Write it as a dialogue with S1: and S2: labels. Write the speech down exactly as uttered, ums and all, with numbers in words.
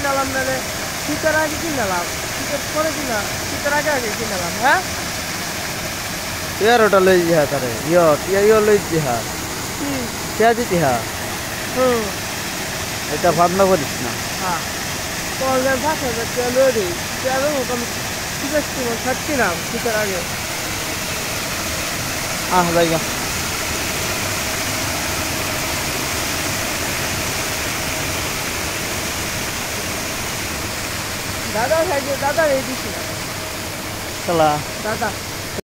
S1: কিনালাম নাহলে শীতের আগে কিনালাম, শীতের পরে কিনা, শীতের আগে আগে কিনালাম। হ্যাঁ
S2: ইয়ার ওটা লই যাহা তারে ইয় টিয়া ইয় লই যাহা
S1: কি?
S2: টিয়া দিতি হা
S1: হুম।
S2: এটা ভাবনা করিস না।
S1: হ্যাঁ তোমার পাঁচ হাজার টাকা লয়ে দিই, টাকা মতো আমি শীতের সময় থাকছিলাম শীতের আগে।
S2: আহ জায়গা
S1: দাদা খাইছে, দাদা এই দিছি না
S2: শালা
S1: দাদা